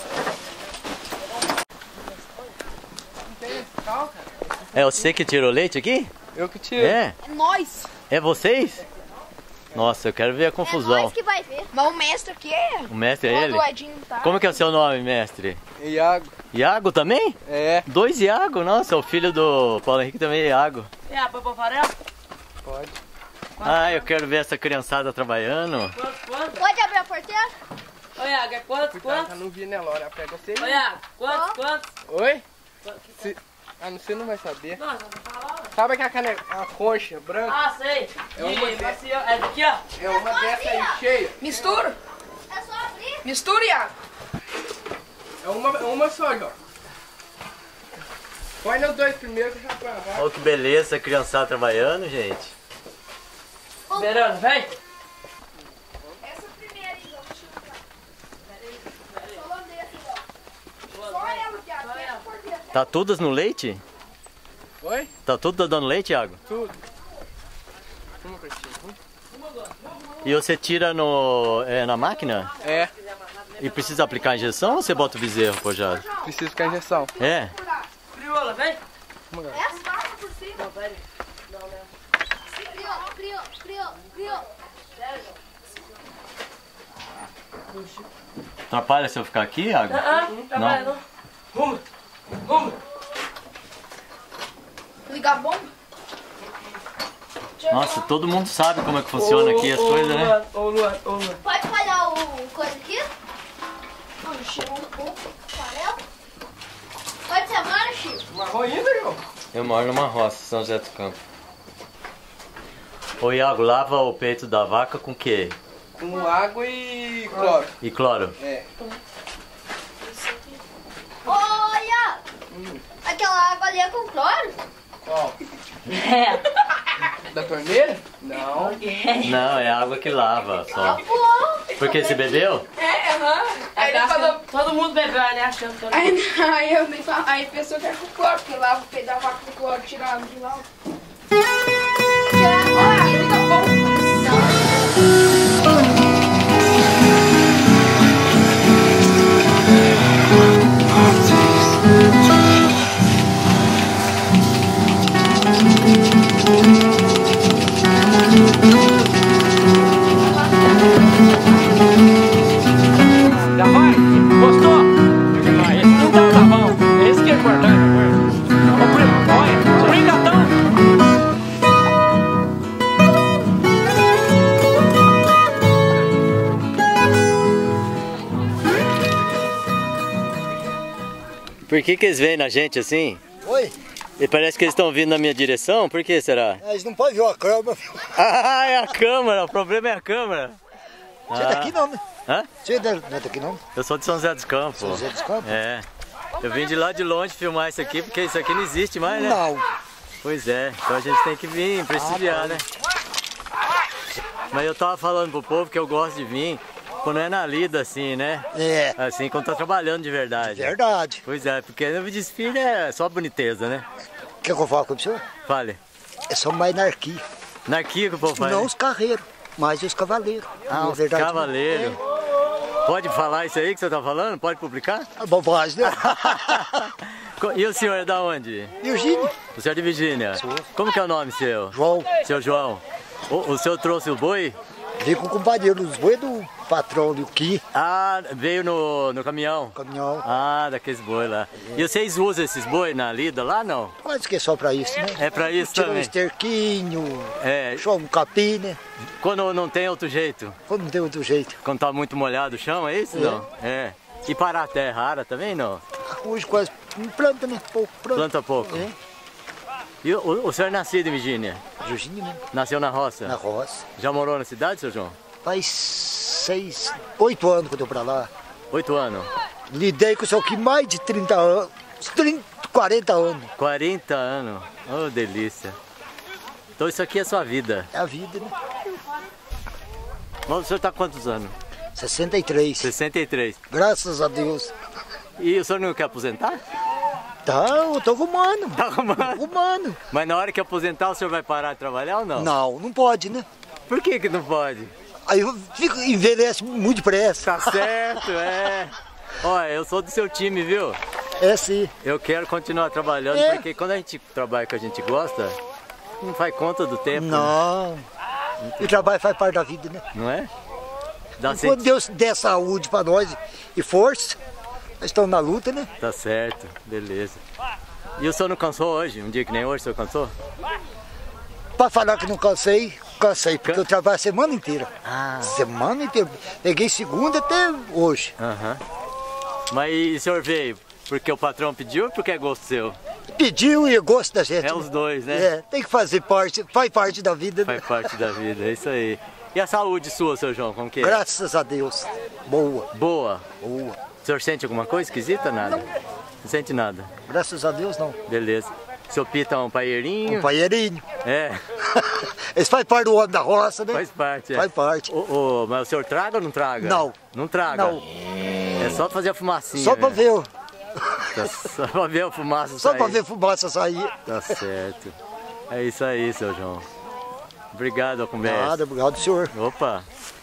Não tem esse carro, cara? É você que tirou leite aqui? Eu que tiro. É? É nós. É vocês? Nossa, eu quero ver a É confusão. nós que vai ver. Mas o mestre aqui é... O mestre é ele? Quando o Edinho tá... Como que é o seu nome, mestre? Iago. Iago também? É. Dois Iago? Nossa, o filho do Paulo Henrique também é Iago. É, a Papai Farel? Pode. Ah, eu quero ver essa criançada trabalhando. Quanto, quanto? Pode abrir a porteira? Ô, Iago, é quanto, Cuidado quanto? pra não vir, né, Laura? Pega você. Ô, Iago, quanto, quanto? Oi? Se... Ah, você não vai saber. Nossa, não fala. Sabe que a, cane... a concha branca? Ah, sei. É uma E, de- macio, é daqui, ó. É uma dessa aí cheia. Mistura. É só abrir. Mistura, Iago. É uma, uma só, João. Põe nos dois primeiros que já vai. vai. Olha que beleza, a criançada trabalhando, gente. Verano, vem. Essa primeira aí, ó. Deixa eu ver. Só lamber assim, ó. Só ela, Thiago. Fecha a porteira. Tá todas no leite? Oi? Tá tudo dando leite, Iago? Tudo. Uma coisinha. E você tira no, é, na máquina? É, E precisa aplicar a injeção ou você bota o bezerro, pojado? preciso ficar injeção. É? Crioula, vem. Essa passa por cima. Não, pera aí. Criou, criou, criou, criou. Atrapalha se eu ficar aqui, Iago? Ah, trabalha não. Rumo, rumo. Ligar a bomba? Nossa, todo mundo sabe como é que funciona aqui as Ô, ô, coisas, né? Luan, Ô, Luan, ô, Luan. Pode falhar o coisa aqui? Não, Chico, um pouco. Farelo. Pode ser agora, Chico? Marrom ainda, João? Eu moro numa roça, São José dos Campos. Ô Iago, lava o peito da vaca com o quê? Com água e cloro. E cloro? É. Olha! Aquela água ali é com cloro? Qual? É. Da torneira? Não. Não, é água que lava só. Bom. Por que você bebeu? É, aham. Aí ele falou, todo mundo bebeu ali achando que eu não. Aí, aí eu nem falo, aí a pessoa quer com cloro, porque lava o peito da vaca com cloro, tirando de lá. Tirando aqui, tá bom. Já vai? Gostou? Ah, esse não tá, tá bom. Esse que é importante. Ô, primo, olha, brinca então. Por que que eles veem na gente assim? Oi? E parece que eles estão vindo na minha direção? Por que será? Eles não podem ver a câmera. Ah, é a câmera, o problema é a câmera. Você é daqui não, né? Hã? Você não é daqui não? Eu sou de São José dos Campos. São José dos Campos? É. Eu vim de lá de longe filmar isso aqui, porque isso aqui não existe mais, né? Não. Pois é, então a gente tem que vir, prestigiar, né? Mas eu tava falando pro povo que eu gosto de vir quando é na lida, assim, né? É. Assim, quando tá trabalhando de verdade. Verdade. Pois é, porque no desfile é só boniteza, né? Quer que eu fale com o senhor? Fale. É só mais anarquia. Anarquia que o povo faz, Não né? os carreiros, mas os cavaleiros. Ah, Na os verdade, cavaleiros. O Pode falar isso aí que você tá falando? Pode publicar? A bobagem, né? E o senhor é da onde? Virgínia. O senhor é de Virgínia? Sou. Como que é o nome seu? João. Seu João. O, o senhor trouxe o boi? Veio com o companheiro, os boi do patrão do Ki. Ah, veio no, no caminhão? Caminhão. Ah, daqueles boi lá. E vocês usam esses boi na lida lá, não? Quase que é só pra isso, né? É pra isso Tirou um também? esterquinho, É. só um capim, né? Quando não tem outro jeito? Quando não tem outro jeito. Quando tá muito molhado o chão, é isso? É. Não? É. E parar a terra rara também, não? Hoje quase planta, né? Pouco planta. Planta pouco. É. E o, o senhor é nascido em Virgínia? Virgínia mesmo. Nasceu na roça? Na roça. Já morou na cidade, seu João? Faz seis, oito anos que eu tô pra lá. Oito anos? Lidei com isso aqui mais de trinta anos, trinta, quarenta anos. quarenta anos? Oh, delícia. Então isso aqui é sua vida? É a vida, né? Mas o senhor tá com quantos anos? sessenta e três. sessenta e três. Graças a Deus. E o senhor não quer aposentar? Tá, eu tô arrumando. Tá arrumando? Arrumando. Mas na hora que aposentar o senhor vai parar de trabalhar ou não? Não, não pode, né? Por que que não pode? Aí eu fico, envelhece muito depressa. Tá certo, é. Olha, eu sou do seu time, viu? É sim. Eu quero continuar trabalhando, É. porque quando a gente trabalha que a gente gosta, não faz conta do tempo. Não. Né? O trabalho faz parte da vida, né? Não é? Dá Enquanto senti- Deus der saúde pra nós e força, nós estamos na luta, né? Tá certo, beleza. E o senhor não cansou hoje? Um dia que nem hoje o senhor cansou? Pra falar que não cansei, cansei, porque Can- eu trabalho a semana inteira. Ah. Semana inteira. Peguei segunda até hoje. Aham. Mas e o senhor veio porque o patrão pediu ou porque é gosto seu? Pediu e eu gosto da gente. É né? os dois, né? É, tem que fazer parte, faz parte da vida. Faz Né? parte da vida, é isso aí. E a saúde sua, seu João, como que é? Graças a Deus. Boa. Boa. Boa. O senhor sente alguma coisa esquisita? Nada? Não sente nada? Graças a Deus não. Beleza. O senhor pita um paeirinho? Companheirinho. É, Eles fazem parte do homem da roça, né? faz parte. É. Faz parte. Ô, ô, mas o senhor traga ou não traga? Não. Não traga? Não. É só fazer a fumacinha. Só pra né? ver, o- Tá Só pra ver a fumaça só sair. pra ver fumaça sair. Tá certo. É isso aí, seu João. Obrigado, a conversa. Nada, obrigado, senhor. Opa.